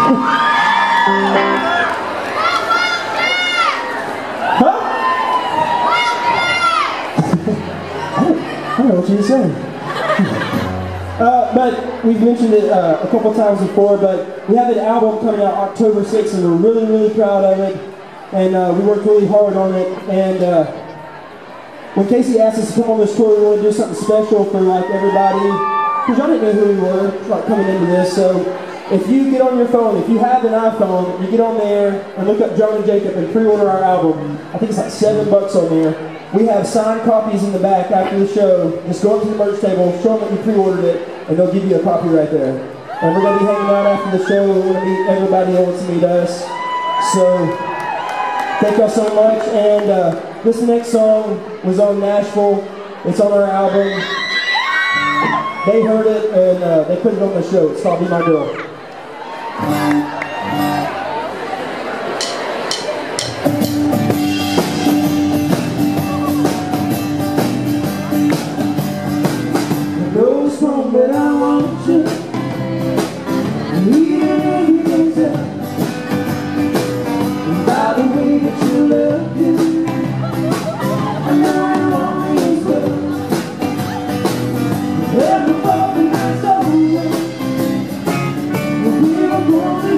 Huh? I don't know what you were saying. But we've mentioned it a couple times before, but we have an album coming out October 6th, and we're really, really proud of it. And we worked really hard on it. And when Casey asked us to come on this tour, we want to do something special for like everybody, because y'all didn't know who we were like coming into this. So if you get on your phone, if you have an iPhone, you get on there and look up John and Jacob and pre-order our album. I think it's like $7 on there. We have signed copies in the back after the show. Just go up to the merch table, show them that you pre-ordered it, and they'll give you a copy right there. And we're going to be hanging out after the show. We're going to meet everybody that wants to meet us. So thank y'all so much. And this next song was on Nashville. It's on our album. They heard it and they put it on the show. It's called Be My Girl. But I want you, even if you can tell, by the way that you look, I know I want you as well. Every fall the night's over, we are going